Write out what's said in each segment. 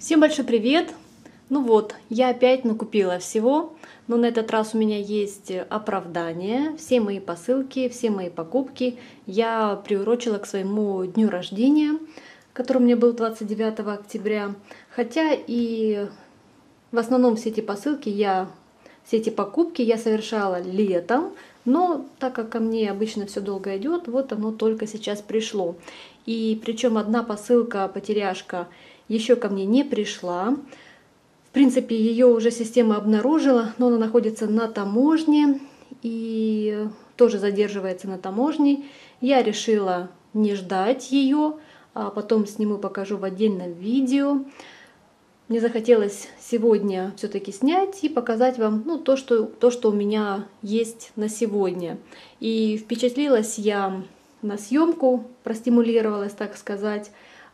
Всем большой привет! Ну вот, я опять накупила всего, но на этот раз у меня есть оправдание. Все мои посылки, все мои покупки я приурочила к своему дню рождения, который у меня был 29 октября. Хотя и в основном все эти все эти покупки я совершала летом, но так как ко мне обычно все долго идет, вот оно только сейчас пришло. И причем одна посылка, потеряшка, еще ко мне не пришла. В принципе, ее уже система обнаружила, но она находится на таможне и тоже задерживается на таможне. Я решила не ждать ее, а потом сниму, покажу в отдельном видео. Мне захотелось сегодня все-таки снять и показать вам то, что у меня есть на сегодня. И впечатлилась я на съемку, простимулировалась, так сказать,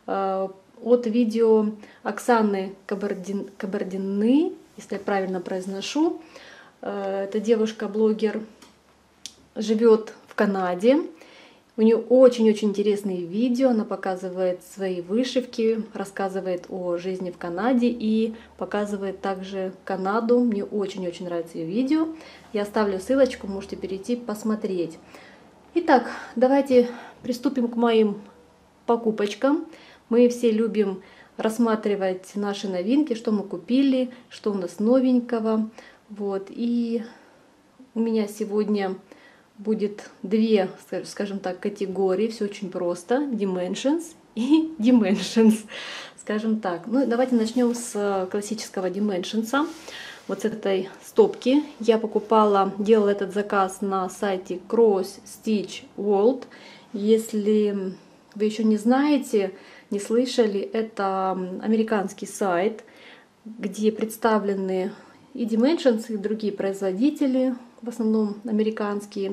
от видео Оксаны Кабардины, если я правильно произношу. Эта девушка-блогер живет в Канаде. У нее очень-очень интересные видео. Она показывает свои вышивки, рассказывает о жизни в Канаде и показывает также Канаду. Мне очень-очень нравится ее видео. Я оставлю ссылочку, можете перейти посмотреть. Итак, давайте приступим к моим покупочкам. Мы все любим рассматривать наши новинки, что мы купили, что у нас новенького. Вот. И у меня сегодня будет две, скажем так, категории. Все очень просто. Dimensions и Dimensions, скажем так. Ну, давайте начнем с классического Dimensions. Вот с этой стопки. Я делала этот заказ на сайте Cross Stitch World. Если вы еще не знаете, не слышали, это американский сайт, где представлены и Dimensions, и другие производители, в основном американские.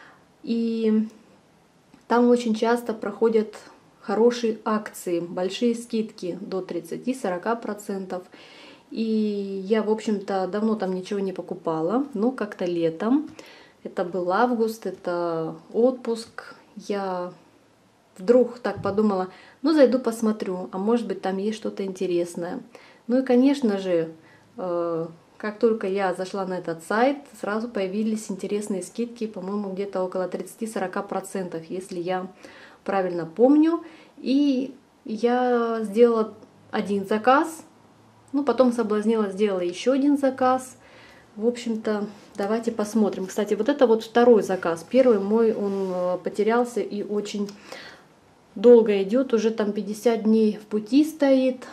И там очень часто проходят хорошие акции, большие скидки до 30-40%. И я, в общем-то, давно там ничего не покупала, но как-то летом, это был август, это отпуск, я вдруг так подумала, зайду посмотрю, а может быть там есть что-то интересное. Ну и, конечно же, как только я зашла на этот сайт, сразу появились интересные скидки, по-моему, где-то около 30-40%, если я правильно помню. И я сделала один заказ, потом соблазнила, сделала еще один заказ. В общем-то, давайте посмотрим. Кстати, вот это вот второй заказ. Первый мой, он потерялся и очень долго идет, уже там 50 дней в пути стоит.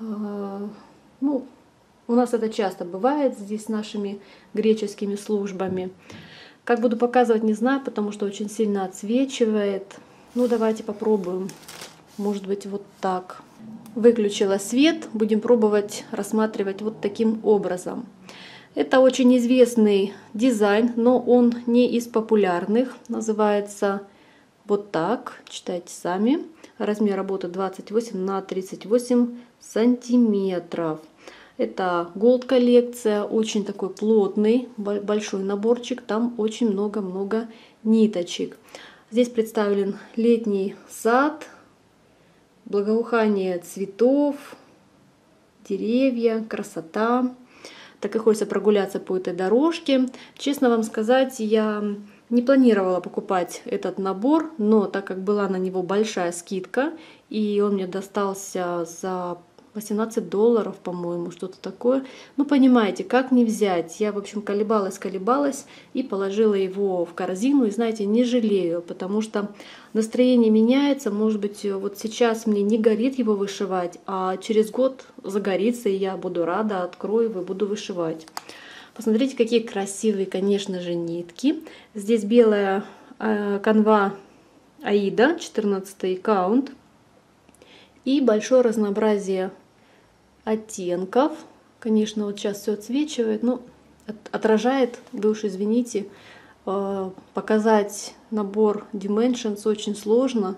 У нас это часто бывает здесь с нашими греческими службами. Как буду показывать, не знаю, потому что очень сильно отсвечивает. Давайте попробуем. Может быть, вот так. Выключила свет, будем пробовать рассматривать вот таким образом. Это очень известный дизайн, но он не из популярных. Называется вот так, читайте сами. Размер работы 28 на 38 сантиметров. Это Gold коллекция, очень такой плотный, большой наборчик. Там очень много-много ниточек. Здесь представлен летний сад, благоухание цветов, деревья, красота. Так и хочется прогуляться по этой дорожке. Честно вам сказать, я не планировала покупать этот набор, но так как была на него большая скидка, и он мне достался за $18, по-моему, что-то такое. Понимаете, как не взять? Я, в общем, колебалась и положила его в корзину. И, знаете, не жалею, потому что настроение меняется. Может быть, вот сейчас мне не горит его вышивать, а через год загорится, и я буду рада, открою его и буду вышивать. Посмотрите, какие красивые, конечно же, нитки. Здесь белая канва Аида, 14 каунт. И большое разнообразие оттенков. Конечно, вот сейчас все отсвечивает, но отражает, вы уж извините. Показать набор Dimensions очень сложно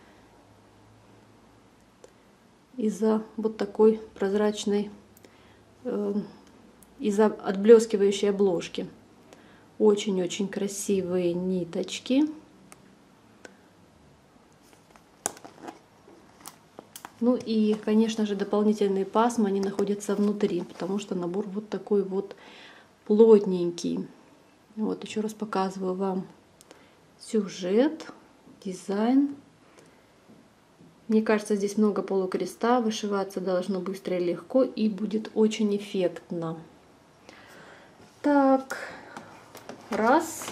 из-за вот такой прозрачной, из-за отблескивающей обложки. Очень-очень красивые ниточки. Ну и, конечно же, дополнительные пасмы, они находятся внутри, потому что набор вот такой вот плотненький. Вот еще раз показываю вам сюжет, дизайн. Мне кажется, здесь много полукреста, вышиваться должно быстро и легко, и будет очень эффектно. Так, раз.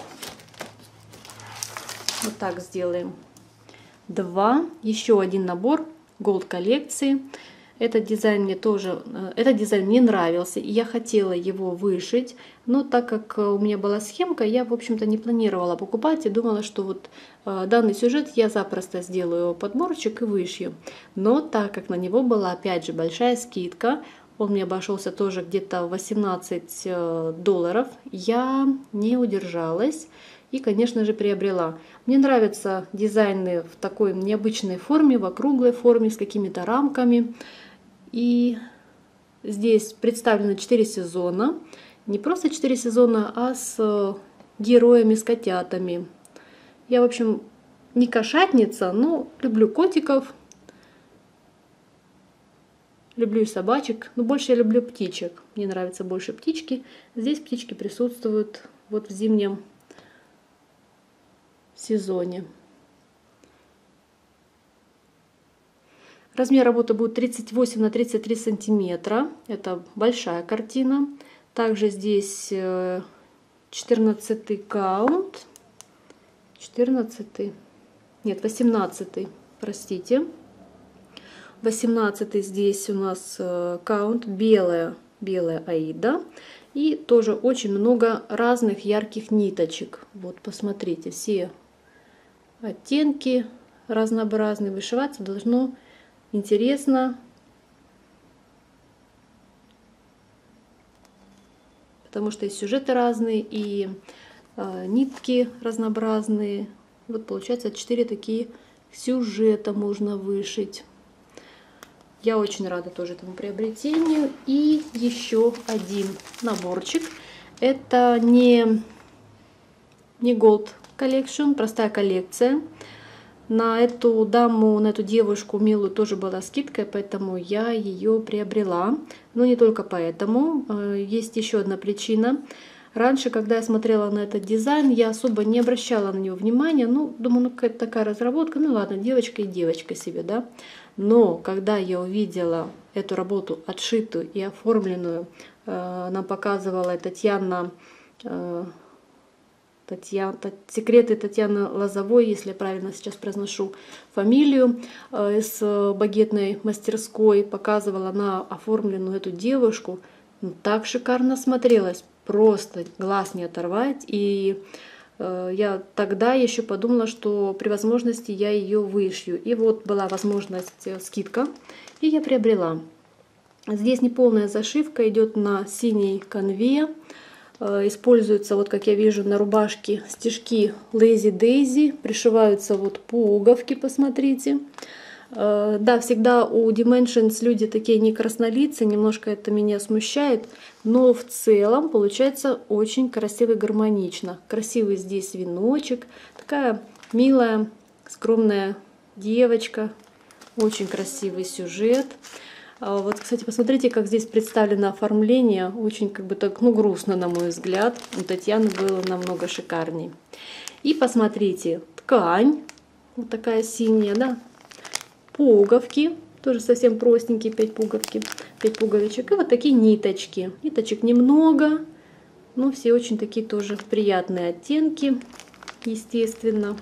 Вот так сделаем. Два. Еще один набор Gold коллекции. Этот дизайн мне нравился, и я хотела его вышить, но так как у меня была схемка, я, в общем-то, не планировала покупать и думала, что вот данный сюжет я запросто сделаю подборчик и вышью. Но так как на него была, опять же, большая скидка, он мне обошелся тоже где-то в $18, я не удержалась и, конечно же, приобрела. Мне нравятся дизайны в такой необычной форме, в округлой форме, с какими-то рамками. И здесь представлено 4 сезона. Не просто 4 сезона, а с героями, с котятами. Я, в общем, не кошатница, но люблю котиков. Люблю и собачек, но больше я люблю птичек. Мне нравятся больше птички. Здесь птички присутствуют вот в зимнем сезоне. Размер работы будет 38 на 33 сантиметра. Это большая картина. Также здесь 14 каунт. 14, нет, 18, простите. 18 здесь у нас каунт, белая аида. И тоже очень много разных ярких ниточек. Вот, посмотрите, все оттенки разнообразные. Вышиваться должно интересно, потому что и сюжеты разные, и нитки разнообразные. Вот получается 4 такие сюжета можно вышить. Я очень рада тоже этому приобретению. И еще один наборчик. Это не Gold Collection, простая коллекция. На эту даму, на эту девушку милую тоже была скидка, поэтому я ее приобрела. Но не только поэтому. Есть еще одна причина. Раньше, когда я смотрела на этот дизайн, я особо не обращала на него внимания. Ну, думаю, ну какая-то такая разработка, ну ладно, девочка и девочка себе, да. Но когда я увидела эту работу отшитую и оформленную, нам показывала Татьяна, секреты Татьяны Лозовой, если я правильно сейчас произношу фамилию, с багетной мастерской, показывала на оформленную эту девушку. Ну, так шикарно смотрелась, просто глаз не оторвать. И я тогда еще подумала, что при возможности я ее вышью. И вот была возможность, скидка, и я приобрела. Здесь неполная зашивка, идет на синей канве. Используются, вот как я вижу, на рубашке стежки Lazy Daisy. Пришиваются вот пуговки, посмотрите. Да, всегда у Dimensions люди такие не краснолицые, немножко это меня смущает. Но в целом получается очень красиво и гармонично. Красивый здесь веночек. Такая милая, скромная девочка. Очень красивый сюжет. Вот, кстати, посмотрите, как здесь представлено оформление. Очень как бы так, ну, грустно, на мой взгляд. У Татьяны было намного шикарней. И посмотрите, ткань. Вот такая синяя, да. Пуговки. Тоже совсем простенькие, 5 пуговичек. И вот такие ниточки. Ниточек немного, но все очень такие тоже приятные оттенки. Естественно.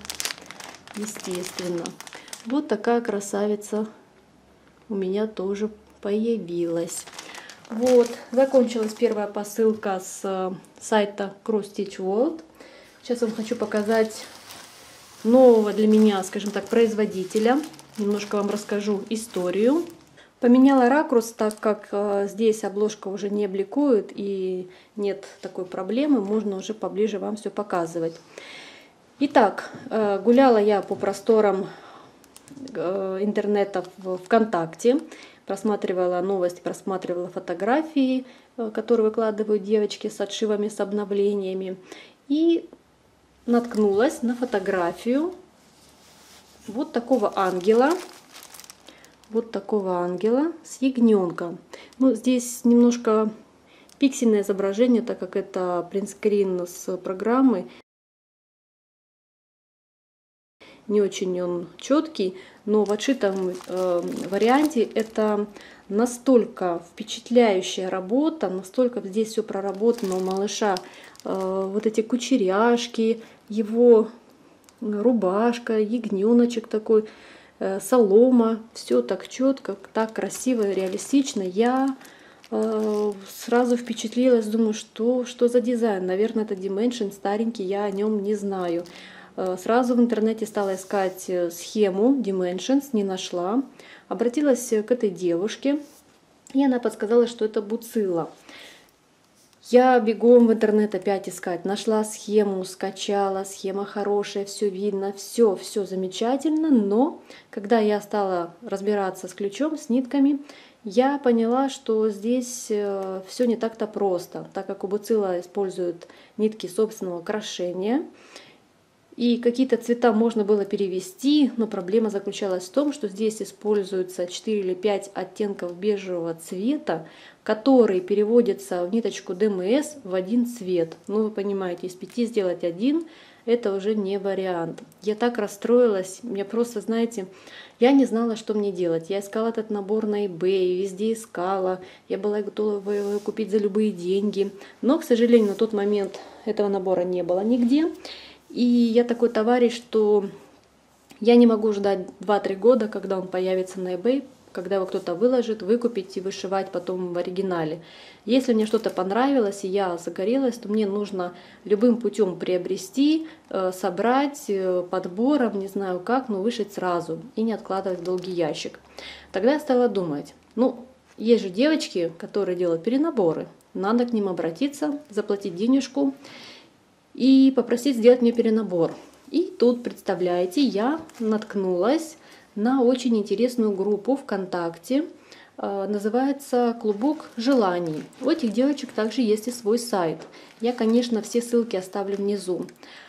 Вот такая красавица у меня тоже появилась. Вот, закончилась первая посылка с сайта Cross Stitch World. Сейчас вам хочу показать нового для меня, скажем так, производителя. Немножко вам расскажу историю. Поменяла ракурс, так как здесь обложка уже не бликует и нет такой проблемы. Можно уже поближе вам все показывать. Итак, гуляла я по просторам интернета в ВКонтакте. Просматривала новости, просматривала фотографии, которые выкладывают девочки с отшивами, с обновлениями. И наткнулась на фотографию вот такого ангела. вот такого ангела с ягненком. Ну, здесь немножко пиксельное изображение, так как это принтскрин с программы. Не очень он четкий, но в отшитом варианте это настолько впечатляющая работа, настолько здесь все проработано у малыша. Вот эти кучеряшки, его рубашка, ягненочек такой, солома, все так четко, так красиво, реалистично. Я сразу впечатлилась, думаю, что за дизайн. Наверное, это Dimension старенький, я о нем не знаю. Сразу в интернете стала искать схему Dimensions, не нашла. Обратилась к этой девушке, и она подсказала, что это Буцилла. Я бегом в интернет опять искать, нашла схему, скачала, схема хорошая, все видно, все замечательно, но когда я стала разбираться с ключом, с нитками, я поняла, что здесь все не так-то просто, так как у Буцилла используют нитки собственного крошения. И какие-то цвета можно было перевести, но проблема заключалась в том, что здесь используются 4 или 5 оттенков бежевого цвета, которые переводятся в ниточку ДМС в один цвет. Ну, вы понимаете, из 5 сделать один – это уже не вариант. Я так расстроилась, я просто, знаете, я не знала, что мне делать. Я искала этот набор на eBay, везде искала, я была готова его купить за любые деньги. Но, к сожалению, на тот момент этого набора не было нигде. И я такой товарищ, что я не могу ждать 2-3 года, когда он появится на eBay, когда его кто-то выложит, выкупить и вышивать потом в оригинале. Если мне что-то понравилось и я загорелась, то мне нужно любым путем приобрести, собрать подбором, не знаю как, но вышить сразу и не откладывать в долгий ящик. Тогда я стала думать, ну, есть же девочки, которые делают перенаборы, надо к ним обратиться, заплатить денежку и попросить сделать мне перенабор. И тут, представляете, я наткнулась на очень интересную группу ВКонтакте, называется «Клубок желаний». У этих девочек также есть и свой сайт. Я, конечно, все ссылки оставлю внизу.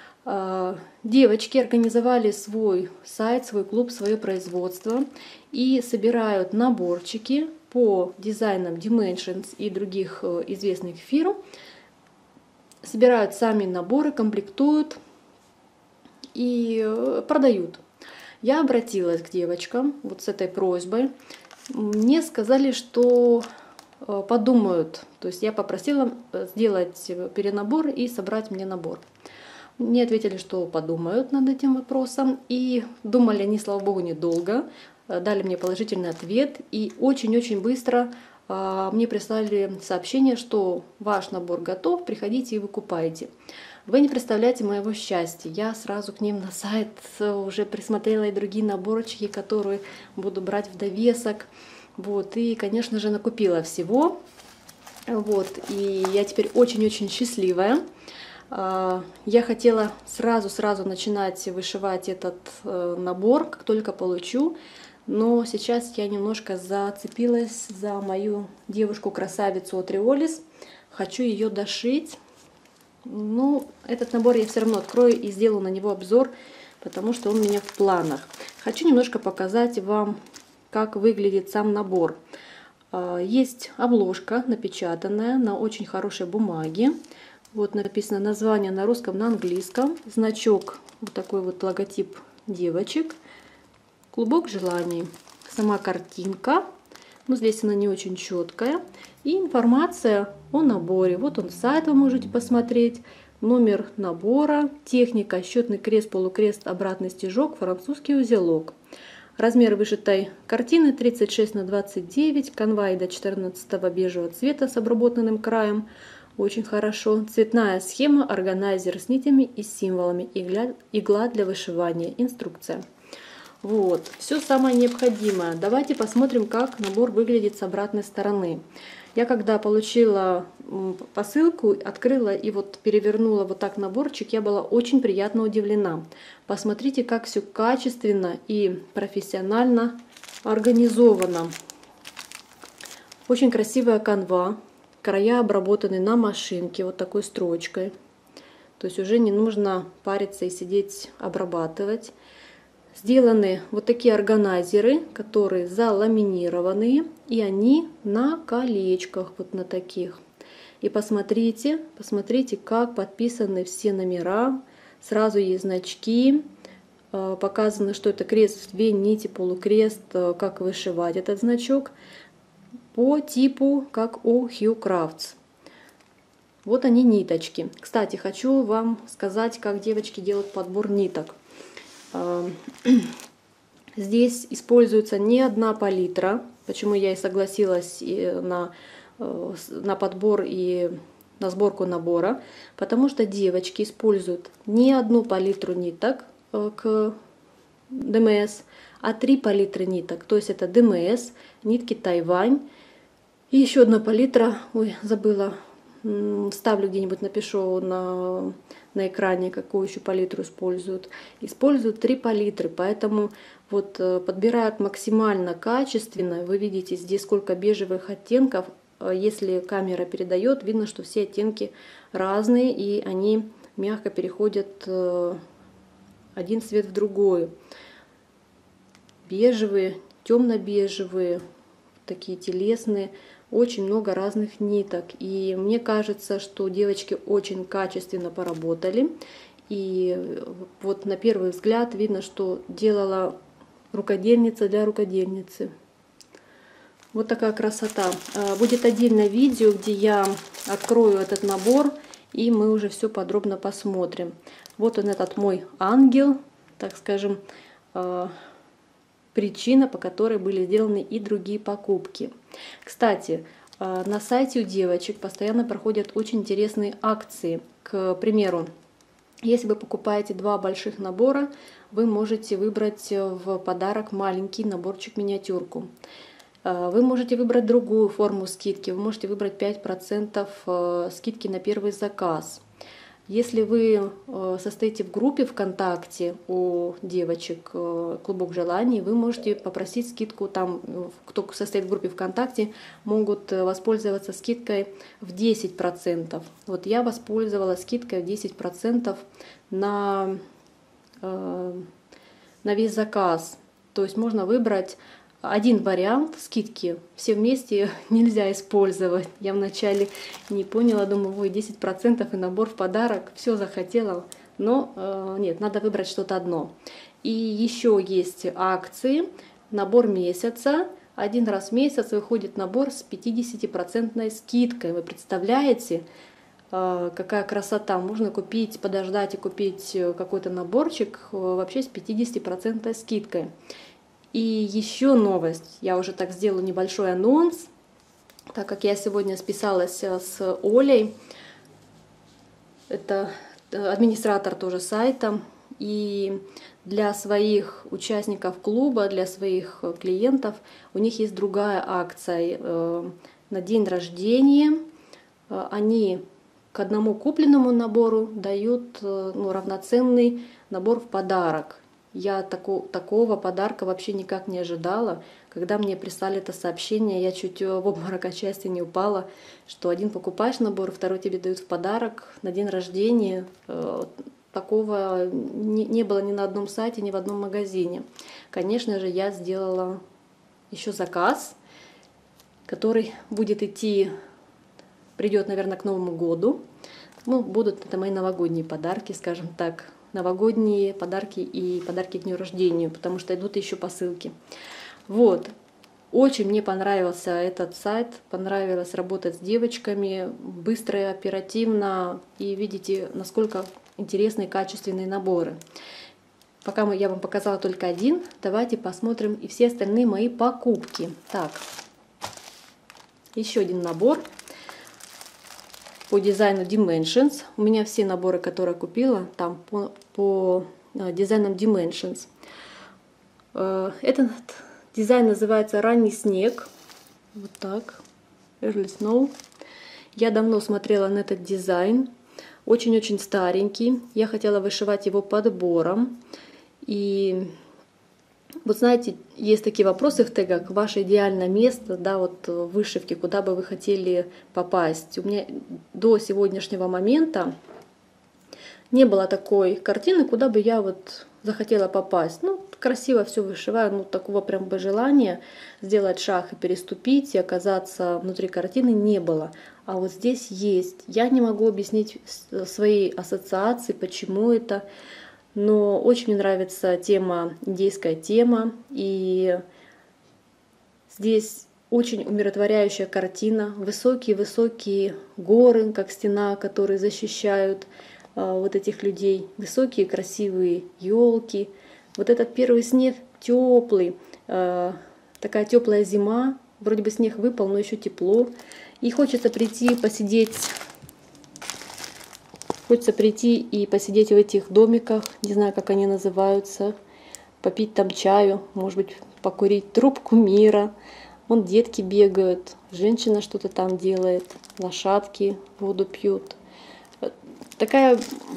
Девочки организовали свой сайт, свой клуб, свое производство и собирают наборчики по дизайнам Dimensions и других известных фирм. Собирают сами наборы, комплектуют и продают. Я обратилась к девочкам вот с этой просьбой. Мне сказали, что подумают. То есть я попросила сделать перенабор и собрать мне набор. Мне ответили, что подумают над этим вопросом. И думали они, слава богу, недолго. Дали мне положительный ответ. И очень-очень быстро мне прислали сообщение, что ваш набор готов, приходите и выкупайте. Вы не представляете моего счастья. Я сразу к ним на сайт уже присмотрела и другие наборчики, которые буду брать в довесок. Вот, и, конечно же, накупила всего. Вот, и я теперь очень-очень счастливая. Я хотела сразу начинать вышивать этот набор, как только получу. Но сейчас я немножко зацепилась за мою девушку-красавицу от Риолис. Хочу ее дошить. Ну, этот набор я все равно открою и сделаю на него обзор, потому что он у меня в планах. Хочу немножко показать вам, как выглядит сам набор. Есть обложка напечатанная на очень хорошей бумаге. Вот написано название на русском, на английском. Значок, вот такой вот логотип девочек. Клубок желаний. Сама картинка. Но здесь она не очень четкая. И информация о наборе. Вот он сайт, вы можете посмотреть. Номер набора. Техника. Счетный крест, полукрест, обратный стежок, французский узелок. Размер вышитой картины 36 на 29. Канва до 14 бежевого цвета с обработанным краем. Очень хорошо. Цветная схема, органайзер с нитями и символами. Игла для вышивания. Инструкция. Вот, все самое необходимое. Давайте посмотрим, как набор выглядит с обратной стороны. Я когда получила посылку, открыла и вот перевернула вот так наборчик, я была очень приятно удивлена. Посмотрите, как все качественно и профессионально организовано. Очень красивая канва. Края обработаны на машинке вот такой строчкой. То есть уже не нужно париться и сидеть обрабатывать. Сделаны вот такие органайзеры, которые заламинированные, и они на колечках, вот на таких. И посмотрите, посмотрите, как подписаны все номера. Сразу есть значки. Показано, что это крест в 2 нити, полукрест, как вышивать этот значок. По типу, как у Hue Crafts. Вот они ниточки. Кстати, хочу вам сказать, как девочки делают подбор ниток. Здесь используется не одна палитра, почему я и согласилась на подбор и на сборку набора, потому что девочки используют не одну палитру ниток к ДМС, а 3 палитры ниток. То есть это ДМС, нитки Тайвань и еще одна палитра, ой, забыла, ставлю где-нибудь, напишу на экране, какую еще палитру используют. Используют 3 палитры, поэтому вот подбирают максимально качественно. Вы видите здесь сколько бежевых оттенков. Если камера передает, видно, что все оттенки разные, и они мягко переходят один цвет в другой. Бежевые, темно-бежевые, такие телесные. Очень много разных ниток. И мне кажется, что девочки очень качественно поработали. И вот на первый взгляд видно, что делала рукодельница для рукодельницы. Вот такая красота. Будет отдельное видео, где я открою этот набор, и мы уже все подробно посмотрим. Вот он, этот мой ангел, так скажем, причина, по которой были сделаны и другие покупки. Кстати, на сайте у девочек постоянно проходят очень интересные акции. К примеру, если вы покупаете 2 больших набора, вы можете выбрать в подарок маленький наборчик-миниатюрку. Вы можете выбрать другую форму скидки, вы можете выбрать 5% скидки на первый заказ. Если вы состоите в группе ВКонтакте у девочек «Клубок желаний», вы можете попросить скидку. Там, кто состоит в группе ВКонтакте, могут воспользоваться скидкой в 10%. Вот я воспользовалась скидкой в 10% на весь заказ. То есть можно выбрать один вариант скидки, все вместе нельзя использовать. Я вначале не поняла, думаю, ой, 10% и набор в подарок, все захотела, но нет, надо выбрать что-то одно. И еще есть акции, набор месяца, 1 раз в месяц выходит набор с 50% скидкой. Вы представляете, какая красота, можно купить, подождать и купить какой-то наборчик вообще с 50% скидкой. И еще новость, я уже так сделаю небольшой анонс, так как я сегодня списалась с Олей, это администратор тоже сайта, и для своих участников клуба, для своих клиентов у них есть другая акция. На день рождения они к одному купленному набору дают равноценный набор в подарок. Я такого подарка вообще никак не ожидала. Когда мне прислали это сообщение, я чуть в обморок от счастья не упала, что один покупаешь набор, второй тебе дают в подарок на день рождения. Такого не было ни на одном сайте, ни в одном магазине. Конечно же, я сделала еще заказ, который будет идти, придет, наверное, к Новому году. Ну, будут это мои новогодние подарки, скажем так. Новогодние подарки и подарки к дню рождения, потому что идут еще посылки. Вот. Очень мне понравился этот сайт, понравилось работать с девочками, быстро и оперативно. И видите, насколько интересные, качественные наборы. Пока я вам показала только один, давайте посмотрим и все остальные мои покупки. Так, еще один набор по дизайну Dimensions. У меня все наборы, которые купила, там по дизайнам Dimensions. Этот дизайн называется «Ранний снег». Вот так. Early Snow. Я давно смотрела на этот дизайн. Очень-очень старенький. Я хотела вышивать его подбором. И вот знаете, есть такие вопросы в тегах: ваше идеальное место, да, вот в вышивке, куда бы вы хотели попасть. У меня до сегодняшнего момента не было такой картины, куда бы я вот захотела попасть. Ну, красиво все вышиваю, ну такого прям бы желания сделать шаг и переступить, и оказаться внутри картины не было. А вот здесь есть. Я не могу объяснить своей ассоциации, почему это, но очень мне нравится тема, индейская тема, и здесь очень умиротворяющая картина, высокие-высокие горы, как стена, которые защищают вот этих людей, высокие красивые елки. Вот этот первый снег теплый, такая теплая зима, вроде бы снег выпал, но еще тепло. И хочется прийти, посидеть в этих домиках, не знаю, как они называются, попить там чаю, может быть, покурить трубку мира. Вон детки бегают, женщина что-то там делает, лошадки воду пьют. Такое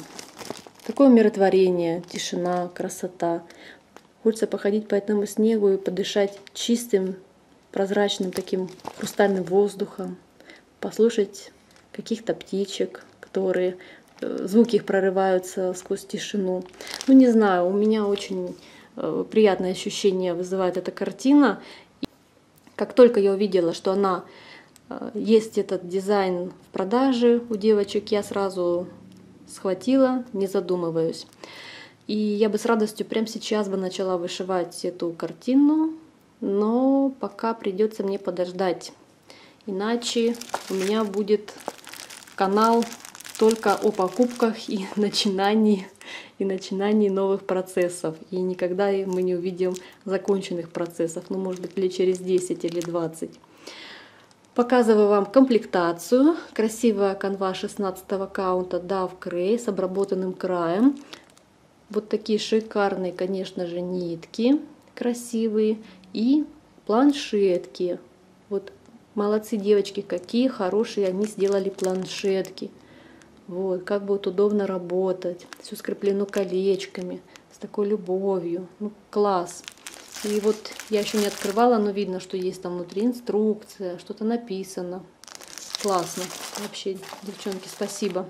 умиротворение, тишина, красота. Хочется походить по этому снегу и подышать чистым, прозрачным таким хрустальным воздухом, послушать каких-то птичек, которые звуки их прорываются сквозь тишину. Ну не знаю, у меня очень приятное ощущение вызывает эта картина. Как только я увидела, что есть этот дизайн в продаже у девочек, я сразу схватила, не задумываясь. И я бы с радостью прямо сейчас бы начала вышивать эту картину, но пока придется мне подождать. Иначе у меня будет канал только о покупках и начинании новых процессов. И никогда мы не увидим законченных процессов. Ну, может быть, лет через 10 или 20. Показываю вам комплектацию. Красивая канва 16 каунта Dove Cray с обработанным краем. Вот такие шикарные, конечно же, нитки красивые. И планшетки. Вот молодцы девочки, какие хорошие они сделали планшетки. Вот, как будет удобно работать. Все скреплено колечками, с такой любовью. Ну, класс. И вот я еще не открывала, но видно, что есть там внутри инструкция, что-то написано. Классно. Вообще, девчонки, спасибо.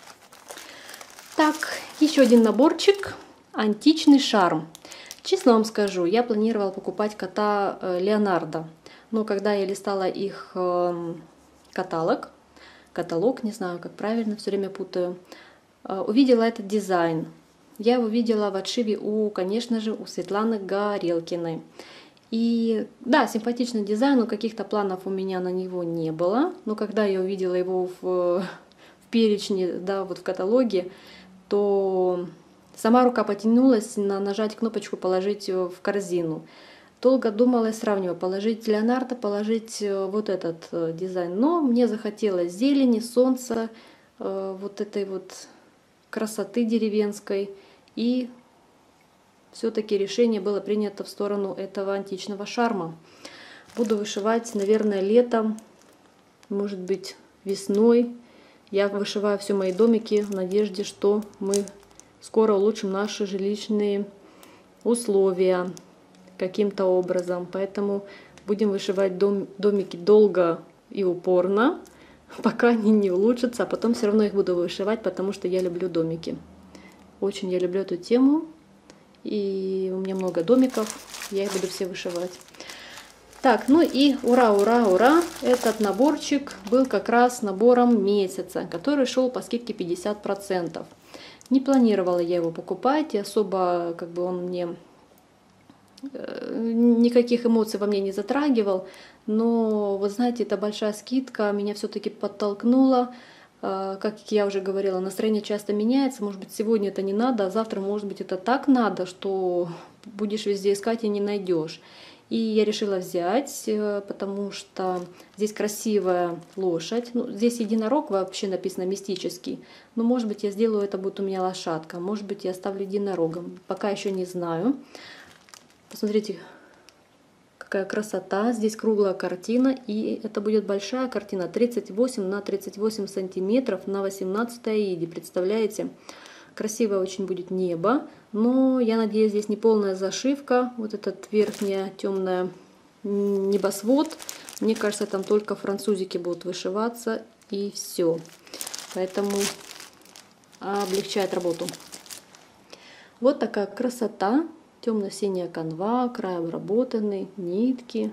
Так, еще один наборчик. Античный шарм. Честно вам скажу, я планировала покупать кота Леонардо. Но когда я листала их каталог, не знаю, как правильно, все время путаю, увидела этот дизайн. Я его видела в отшиве конечно же, у Светланы Горелкиной. И да, симпатичный дизайн, но каких-то планов у меня на него не было. Но когда я увидела его в перечне, да, вот в каталоге, то сама рука потянулась нажать кнопочку «Положить в корзину». Долго думала и сравнивала, положить Леонардо, положить вот этот дизайн. Но мне захотелось зелени, солнца, вот этой вот красоты деревенской. И все-таки решение было принято в сторону этого античного шарма. Буду вышивать, наверное, летом, может быть, весной. Я вышиваю все мои домики в надежде, что мы скоро улучшим наши жилищные условия каким-то образом. Поэтому будем вышивать домики долго и упорно, пока они не улучшатся, а потом все равно их буду вышивать, потому что я люблю домики. Очень я люблю эту тему, и у меня много домиков, я их буду все вышивать. Так, ну и ура, ура, ура! Этот наборчик был как раз набором месяца, который шел по скидке 50%. Не планировала я его покупать, и особо как бы он мне никаких эмоций во мне не затрагивал, но, вы знаете, эта большая скидка меня все-таки подтолкнула. Как я уже говорила, настроение часто меняется. Может быть, сегодня это не надо, а завтра, может быть, это так надо, что будешь везде искать и не найдешь. И я решила взять, потому что здесь красивая лошадь. Ну, здесь единорог вообще написано мистический. Но, может быть, я сделаю, это будет у меня лошадка. Может быть, я оставлю единорогом. Пока еще не знаю. Посмотрите, какая красота. Здесь круглая картина. И это будет большая картина. 38 на 38 сантиметров на 18 иди. Представляете? Красивое очень будет небо. Но я надеюсь, здесь не полная зашивка. Вот этот верхняя темная небосвод. Мне кажется, там только французики будут вышиваться. И все. Поэтому облегчает работу. Вот такая красота. Темно-синяя канва, край обработанный, нитки.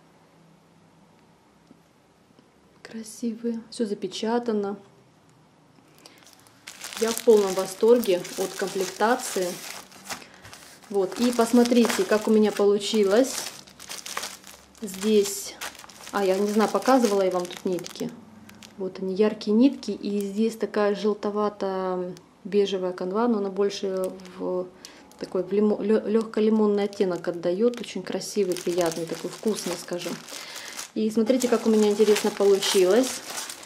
Красивые. Все запечатано. Я в полном восторге от комплектации. Вот. И посмотрите, как у меня получилось. Здесь, я не знаю, показывала я вам тут нитки. Вот они, яркие нитки. И здесь такая желтовато-бежевая канва, но она больше в такой легко-лимонный оттенок отдает. Очень красивый, приятный, такой вкусный, скажем. И смотрите, как у меня интересно получилось.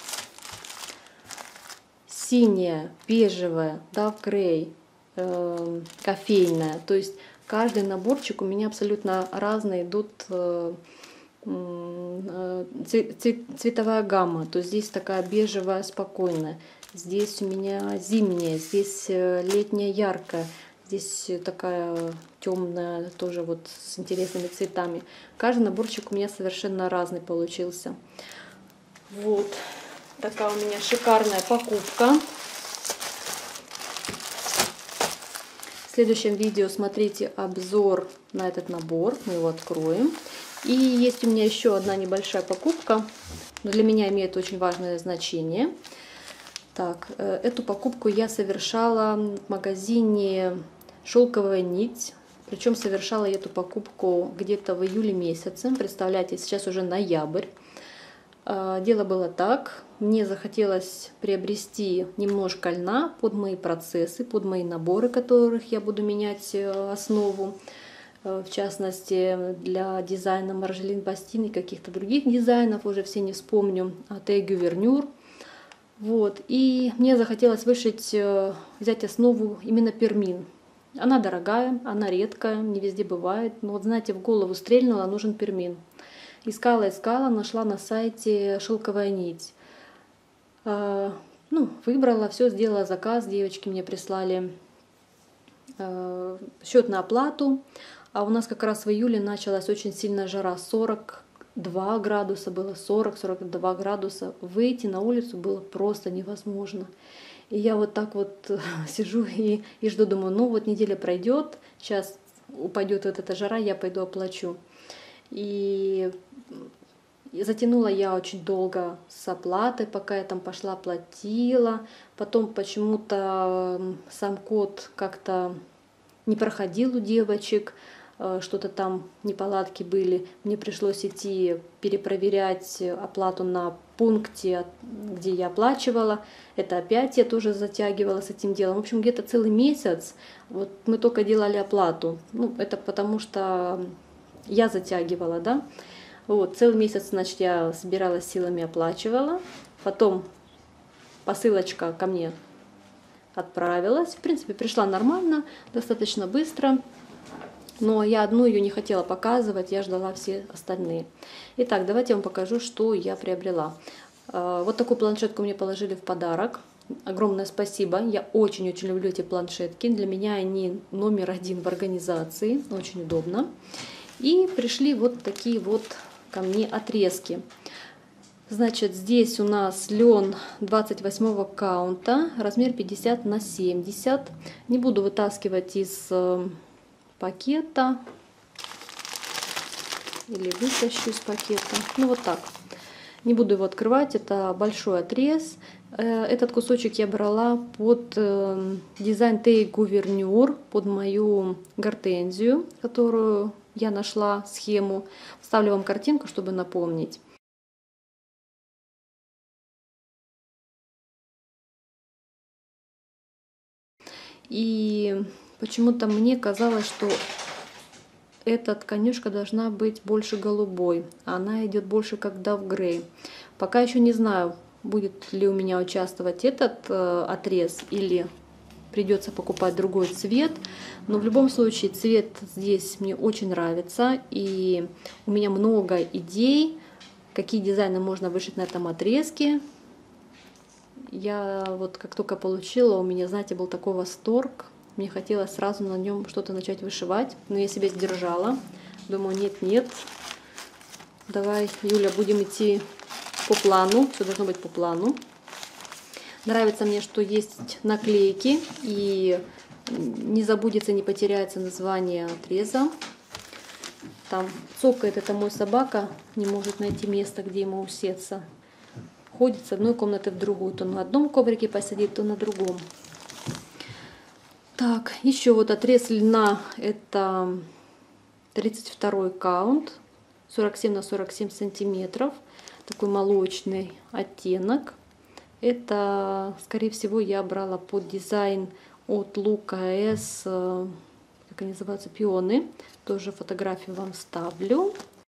Синяя, бежевая, dark grey, кофейная. То есть каждый наборчик у меня абсолютно разные идут цветовая гамма. То есть здесь такая бежевая, спокойная. Здесь у меня зимняя, здесь летняя, яркая. Здесь такая темная, тоже вот с интересными цветами. Каждый наборчик у меня совершенно разный получился. Вот. Такая у меня шикарная покупка. В следующем видео смотрите обзор на этот набор. Мы его откроем. И есть у меня еще одна небольшая покупка, но для меня имеет очень важное значение. Так, эту покупку я совершала в магазине «Шелковая нить». Причем совершала я эту покупку где-то в июле месяце. Представляете, сейчас уже ноябрь. Дело было так. Мне захотелось приобрести немножко льна под мои процессы, под мои наборы, которых я буду менять основу. В частности, для дизайна Маржелин Бастин и каких-то других дизайнов, уже все не вспомню, от Гювернюр. Вот. И мне захотелось взять основу именно пермин. Она дорогая, она редкая, не везде бывает. Но вот знаете, в голову стрельнула, нужен пермин. Искала, нашла на сайте «Шелковая нить». Выбрала, все, сделала заказ. Девочки мне прислали счет на оплату. А у нас как раз в июле началась очень сильная жара. 42 градуса было, 40-42 градуса. Выйти на улицу было просто невозможно. И я вот так вот сижу и жду, думаю, ну вот неделя пройдет, сейчас упадет вот эта жара, я пойду оплачу. И затянула я очень долго с оплатой, пока я там пошла оплатила. Потом почему-то сам код как-то не проходил у девочек, что-то там неполадки были. Мне пришлось идти перепроверять оплату на пункте, где я оплачивала. Это опять я тоже затягивала с этим делом. В общем, где-то целый месяц вот мы только делали оплату. Это потому что я затягивала, да. Вот, целый месяц, значит, я собиралась силами, оплачивала. Потом посылочка ко мне отправилась. В принципе, пришла нормально, достаточно быстро. Но я одну ее не хотела показывать, я ждала все остальные. Итак, давайте я вам покажу, что я приобрела. Вот такую планшетку мне положили в подарок. Огромное спасибо. Я очень-очень люблю эти планшетки. Для меня они номер один в организации. Очень удобно. И пришли вот такие вот ко мне отрезки. Значит, здесь у нас лен 28 каунта, размер 50 на 70. Не буду вытаскивать из пакета или вытащу из пакета. Вот так. Не буду его открывать, это большой отрез. Этот кусочек я брала под дизайн Гювернюр, под мою гортензию, которую я нашла схему. Вставлю вам картинку, чтобы напомнить. И почему-то мне казалось, что эта тканюшка должна быть больше голубой, а она идет больше как Dove Grey. Пока еще не знаю, будет ли у меня участвовать этот отрез или придется покупать другой цвет. Но в любом случае цвет здесь мне очень нравится. И у меня много идей, какие дизайны можно вышить на этом отрезке. Я вот как только получила, у меня, знаете, был такой восторг. Мне хотелось сразу на нем что-то начать вышивать, но я себя сдержала. Думаю, нет, давай, Юля, будем идти по плану. Все должно быть по плану. Нравится мне, что есть наклейки, и не забудется, не потеряется название отреза. Там цокает, это мой собака, не может найти место, где ему усеться. Ходит с одной комнаты в другую, то на одном коврике посидит, то на другом. Так, еще вот отрез льна, это 32 каунт, 47 на 47 сантиметров, такой молочный оттенок. Это, скорее всего, я брала под дизайн от Лука С, как они называются, пионы. Тоже фотографию вам ставлю.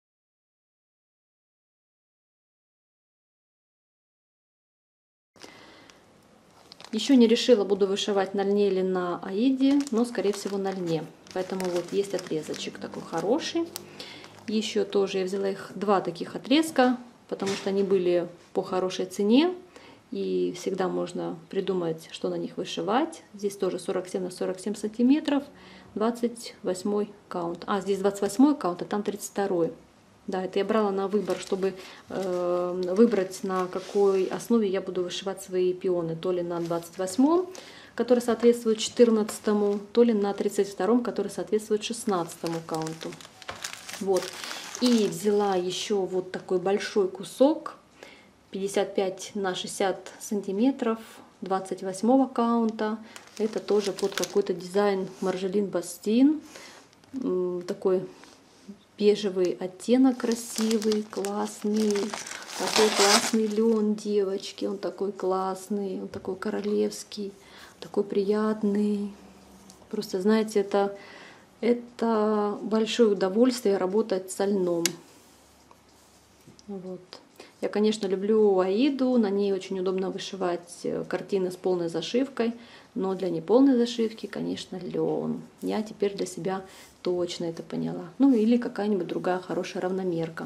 Еще не решила, буду вышивать на льне или на аиде, но скорее всего на льне. Поэтому вот есть отрезочек такой хороший. Еще тоже я взяла их два таких отрезка, потому что они были по хорошей цене. И всегда можно придумать, что на них вышивать. Здесь тоже 47 на 47 сантиметров, 28 каунт. А, здесь 28 каунт, а там 32. Да, это я брала на выбор, чтобы выбрать, на какой основе я буду вышивать свои пионы. То ли на 28, который соответствует 14, то ли на 32, который соответствует 16 каунту. Вот. И взяла еще вот такой большой кусок, 55 на 60 сантиметров, 28 каунта. Это тоже под какой-то дизайн Маржелин Бастин. Такой бежевый оттенок красивый, классный. Такой классный лен, девочки. Он такой классный, он такой королевский, такой приятный. Просто, знаете, это большое удовольствие работать со льном. Вот. Я, конечно, люблю аиду, на ней очень удобно вышивать картины с полной зашивкой, но для неполной зашивки, конечно, лен. Я теперь для себя точно это поняла. Ну или какая-нибудь другая хорошая равномерка.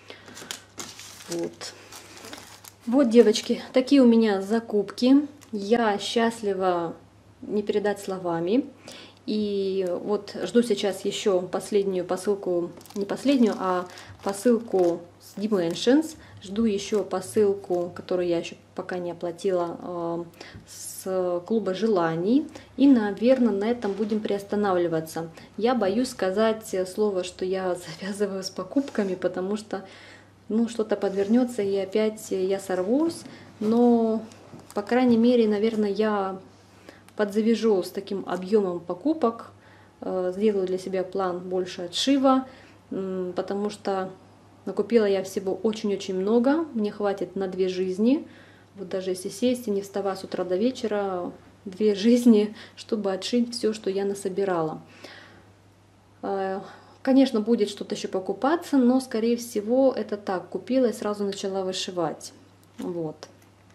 Вот. Вот, девочки, такие у меня закупки. Я счастлива не передать словами. И вот жду сейчас еще последнюю посылку, не последнюю, а посылку с Dimensions. Жду еще посылку, которую я еще пока не оплатила, с клуба желаний. И, наверное, на этом будем приостанавливаться. Я боюсь сказать слово, что я завязываю с покупками, потому что ну, что-то подвернется и опять я сорвусь. Но, по крайней мере, наверное, я подзавяжу с таким объемом покупок, сделаю для себя план больше отшива, потому что накупила я всего очень-очень много, мне хватит на 2 жизни. Вот даже если сесть и не вставать с утра до вечера, 2 жизни, чтобы отшить все, что я насобирала. Конечно, будет что-то еще покупаться, но, скорее всего, это так, купила и сразу начала вышивать. Вот.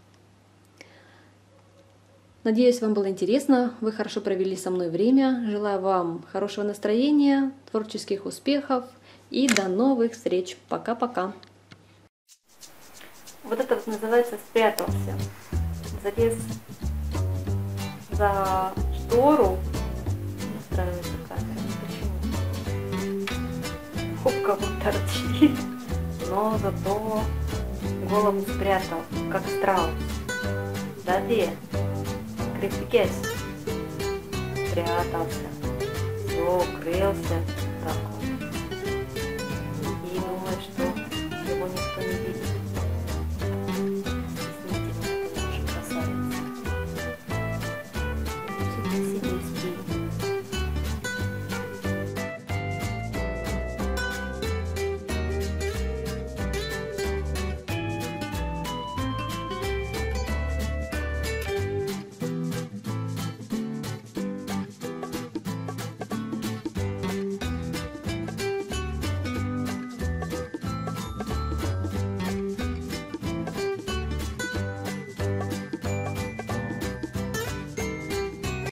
Надеюсь, вам было интересно, вы хорошо провели со мной время. Желаю вам хорошего настроения, творческих успехов и до новых встреч. Пока-пока. Вот это вот называется «спрятался». Залез за штору. Устраивается камера. Почему? Хопка вот торчит, но зато голову спрятал, как страус. Да, где? Крепкий, спрятался, все, укрылся.